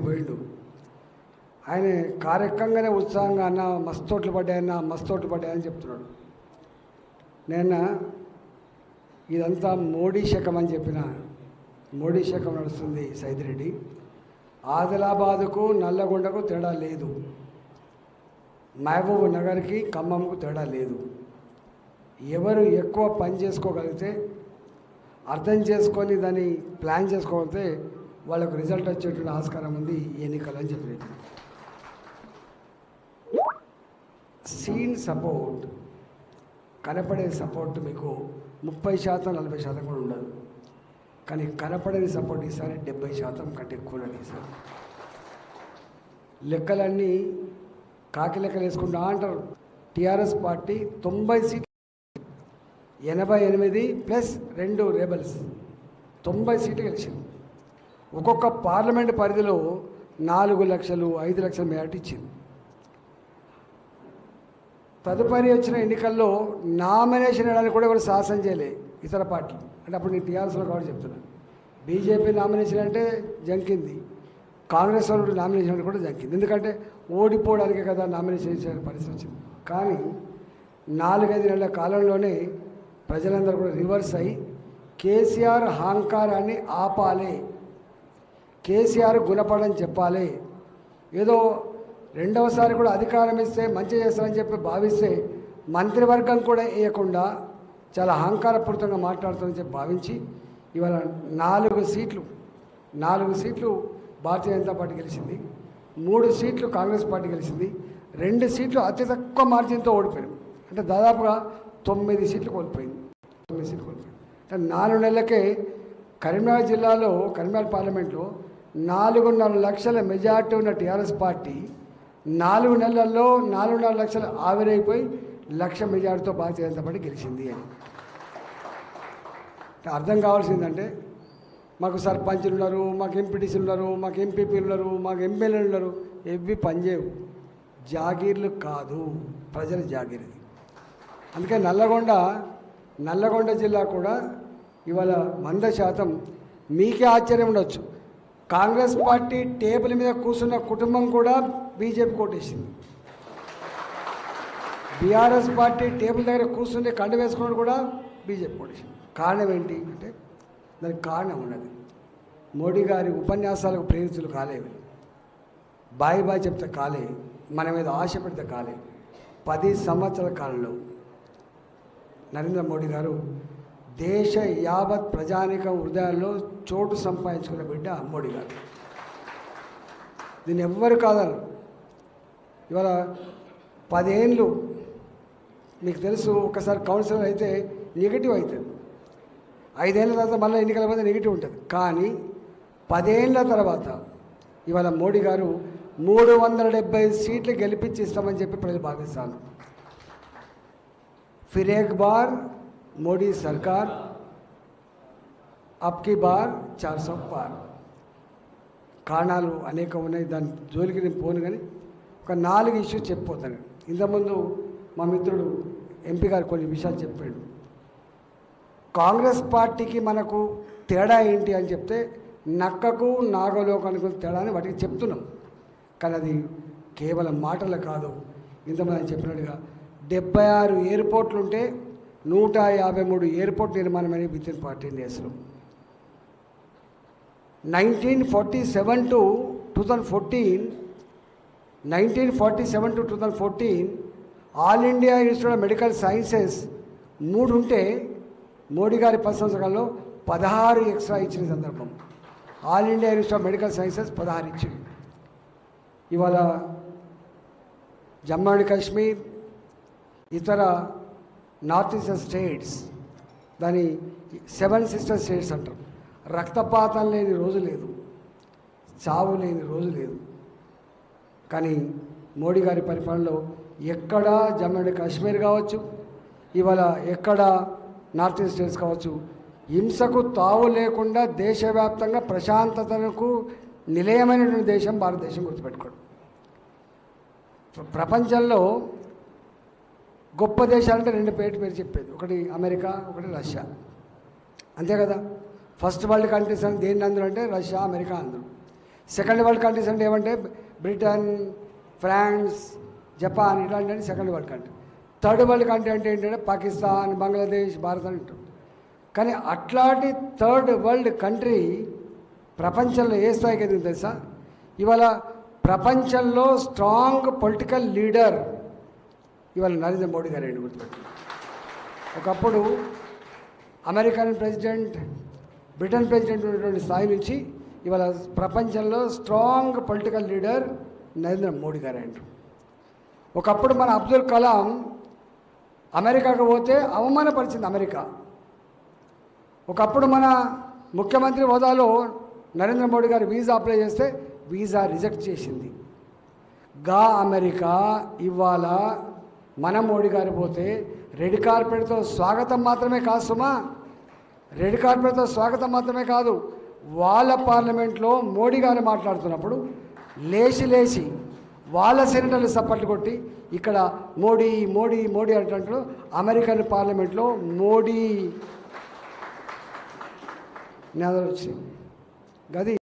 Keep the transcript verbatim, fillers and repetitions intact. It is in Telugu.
పోయిండు. ఆయన కార్యక్రమంగానే ఉత్సాహంగా అన్న మస్తోట్లు పడ్డాయన్న మస్తోట్లు పడ్డాయని చెప్తున్నాడు. నేను ఇదంతా మోడీ శకం అని చెప్పిన. మోడీ శకం నడుస్తుంది సైదిరెడ్డి. ఆదిలాబాదుకు నల్లగొండకు తేడా లేదు, మహబూబ్ నగర్కి ఖమ్మంకు తేడా లేదు. ఎవరు ఎక్కువ పని చేసుకోగలిగితే, అర్థం చేసుకొని దాన్ని ప్లాన్ చేసుకోగలిగితే వాళ్ళకు రిజల్ట్ వచ్చేటువంటి ఆస్కారం ఉంది ఎన్నికలు అని చెప్పి. సీన్ సపోర్ట్, కనపడే సపోర్ట్ మీకు ముప్పై శాతం నలభై శాతం కూడా ఉండదు, కానీ కనపడని సపోర్ట్ ఈసారి డెబ్బై శాతం కంటే ఎక్కువ ఉన్నది. ఈసారి లెక్కలన్నీ కాకి లెక్కలు వేసుకుంటా అంటారు. టీఆర్ఎస్ పార్టీ తొంభై సీట్లు, ఎనభై ఎనిమిది ప్లస్ రెండు రేబల్స్, తొంభై సీట్లు గెలిచింది. ఒక్కొక్క పార్లమెంట్ పరిధిలో నాలుగు లక్షలు ఐదు లక్షల మెజార్టీ ఇచ్చింది. తదుపరి వచ్చిన ఎన్నికల్లో నామినేషన్ వేయడానికి కూడా ఎవరు సాహసం చేయలే ఇతర పార్టీలు. అంటే అప్పుడు నేను టీఆర్ఎస్లో కాబట్టి చెప్తున్నాను. బీజేపీ నామినేషన్ అంటే జంకింది, కాంగ్రెస్ వాళ్ళు నామినేషన్ అంటే కూడా జంకింది. ఎందుకంటే ఓడిపోవడానికే కదా నామినేషన్ ఇచ్చే పరిస్థితి వచ్చింది. కానీ నాలుగైదు నెలల కాలంలోనే ప్రజలందరూ కూడా రివర్స్ అయ్యి కేసీఆర్ అహంకారాన్ని ఆపాలి, కేసీఆర్ గుణపడని చెప్పాలి, ఏదో రెండవసారి కూడా అధికారం ఇస్తే మంచి చేస్తారని చెప్పి భావిస్తే మంత్రివర్గం కూడా వేయకుండా చాలా అహంకారపూరితంగా మాట్లాడుతుందని చెప్పి భావించి ఇవాళ నాలుగు సీట్లు నాలుగు సీట్లు భారతీయ జనతా పార్టీ గెలిచింది, మూడు సీట్లు కాంగ్రెస్ పార్టీ గెలిచింది, రెండు సీట్లు అతి తక్కువ మార్జిన్తో ఓడిపోయారు. అంటే దాదాపుగా తొమ్మిది సీట్లు కోల్పోయింది తొమ్మిది సీట్లు కోల్పోయింది అంటే నాలుగు నెలలకే కరీంనగర్ జిల్లాలో కరీంనగర్ పార్లమెంట్లో నాలుగున్నర లక్షల మెజార్టీ ఉన్న టీఆర్ఎస్ పార్టీ నాలుగు నెలల్లో నాలుగున్నర లక్షలు ఆవిరైపోయి లక్ష మెజార్టీతో భారతీయ జనతా పార్టీ గెలిచింది అని. అర్థం కావాల్సిందంటే మాకు సర్పంచులు ఉన్నారు, మాకు ఎంపీటీసీలు ఉన్నారు, మాకు ఎంపీపీలు ఉన్నారు, మాకు ఎమ్మెల్యేలు ఉన్నారు, ఇవి పనిచేయవు. జాగీర్లు కాదు, ప్రజల జాగీర్. అందుకే నల్లగొండ నల్లగొండ జిల్లా కూడా ఇవాళ వంద శాతం మీకే ఆశ్చర్యం ఉండొచ్చు, కాంగ్రెస్ పార్టీ టేబుల్ మీద కూర్చున్న కుటుంబం కూడా బీజేపీ కోటేసింది. బీఆర్ఎస్ పార్టీ టేబుల్ దగ్గర కూర్చుని కండు వేసుకున్నాడు కూడా బీజేపీ కోటేసింది. కారణం ఏంటి అంటే దానికి కారణం ఉన్నది. మోడీ గారి ఉపన్యాసాలకు ప్రేరితులు కాలేవి, బాయ్ బాయ్ చెప్తే కాలే, మన మీద ఆశ పెడితే కాలే. పది సంవత్సరాల కాలంలో నరేంద్ర మోడీ గారు దేశ యావత్ ప్రజానిక హృదయాల్లో చోటు సంపాదించుకున్న బిడ్డ మోడీ గారు. దీన్ని ఎవ్వరు కాదన్నారు. ఇవాళ పదేళ్ళు మీకు తెలుసు, ఒకసారి కౌన్సిలర్ అయితే నెగిటివ్ అవుతుంది, ఐదేళ్ల తర్వాత మళ్ళీ ఎన్నికల పోతే నెగిటివ్ ఉంటుంది. కానీ పదేళ్ల తర్వాత ఇవాళ మోడీ గారు మూడు వందల డెబ్బై సీట్లు గెలిపించి ఇస్తామని చెప్పి ప్రజలు భావిస్తాను. फिर एक बार మోడీ సర్కార్ అబ్కి బార్ చార్ సौ పార్. కారణాలు అనేకం ఉన్నాయి, దాని జోలికి నేను పోను. కానీ ఒక నాలుగు ఇష్యూస్ చెప్పిపోతాను. ఇంతకుముందు మా మిత్రుడు ఎంపీ గారు కొన్ని విషయాలు చెప్పాడు. కాంగ్రెస్ పార్టీకి మనకు తేడా ఏంటి అని చెప్తే నక్కకు నాగలోకానికి తేడా అని వాటికి చెప్తున్నాం. కానీ అది కేవలం మాటలు కాదు. ఇంతమంది చెప్పినట్టుగా డెబ్బై ఆరు ఎయిర్పోర్ట్లు ఉంటే నూట యాభై మూడు ఎయిర్పోర్ట్ నిర్మాణమైన విత్ ఇన్ ఫార్టీన్ డేస్లో. Nineteen forty seven to two thousand fourteen nineteen forty seven to two thousand fourteen all India institute of medical sciences మూడు ఉంటే మోడీ గారి పది సంవత్సరాల్లో పదహారు ఎక్స్ట్రా ఇచ్చిన సందర్భం. All India institute of medical sciences పదహారు ఇచ్చింది. ఇవాళ జమ్మూ అండ్ కాశ్మీర్, ఇతర నార్త్ ఈస్టర్న్ స్టేట్స్, దాని సెవెన్ సిస్టర్ స్టేట్స్ అంటారు. రక్తపాతం లేని రోజు లేదు, చావు లేని రోజు లేదు. కానీ మోడీ గారి పరిపాలనలో ఎక్కడ జమ్మూ అండ్ కాశ్మీర్ కావచ్చు, ఇవాళ ఎక్కడ నార్త్ ఈస్ట్ స్టేట్స్ కావచ్చు, హింసకు తావు లేకుండా దేశవ్యాప్తంగా ప్రశాంతతకు నిలయమైనటువంటి దేశం భారతదేశం. గుర్తుపెట్టుకోండి, ప్రపంచంలో గొప్ప దేశాలంటే రెండు పేరు పేరు చెప్పేది, ఒకటి అమెరికా, ఒకటి రష్యా, అంతే కదా. ఫస్ట్ వరల్డ్ కంట్రీస్ అని దేన్ని అందరూ అంటే రష్యా, అమెరికా అందరూ. సెకండ్ వరల్డ్ కంట్రీస్ అంటే ఏమంటే బ్రిటన్, ఫ్రాన్స్, జపాన్ ఇట్లాంటి second world country. Third world country అంటే ఏంటంటే పాకిస్తాన్, బంగ్లాదేశ్, భారత్ అని ఉంటుంది. కానీ అట్లాంటి థర్డ్ వరల్డ్ కంట్రీ ప్రపంచంలో ఏ స్థాయికి ఎదిగింది తెలుసా? ఇవాళ ప్రపంచంలో స్ట్రాంగ్ పొలిటికల్ లీడర్ ఇవాళ నరేంద్ర మోడీ గారు ఏంటి గుర్తుపెట్టి. ఒకప్పుడు అమెరికన్ ప్రెసిడెంట్, బ్రిటన్ ప్రెసిడెంట్ ఉన్నటువంటి స్థాయి నుంచి ఇవాళ ప్రపంచంలో strong political leader Narendra Modi garu అంటారు. ఒకప్పుడు మన అబ్దుల్ కలాం అమెరికాకు పోతే అవమానపరిచింది అమెరికా. ఒకప్పుడు మన ముఖ్యమంత్రి హోదాలో నరేంద్ర మోడీ గారు వీసా అప్లై చేస్తే వీసా రిజెక్ట్ చేసింది. గా అమెరికా ఇవాళ మన మోడీ గారు పోతే రెడ్ కార్పెట్తో స్వాగతం మాత్రమే కాదు సుమా, రెడ్ కార్పెట్తో స్వాగతం మాత్రమే కాదు, వాళ్ళ పార్లమెంట్లో మోడీ గారు మాట్లాడుతున్నప్పుడు లేచి లేచి వాళ్ళ సెనేటర్లు సప్పట్లు కొట్టి ఇక్కడ మోడీ మోడీ మోడీ అంటున్నట్లు అమెరికన్ పార్లమెంట్లో మోడీ నినాదాలు వచ్చింది. గది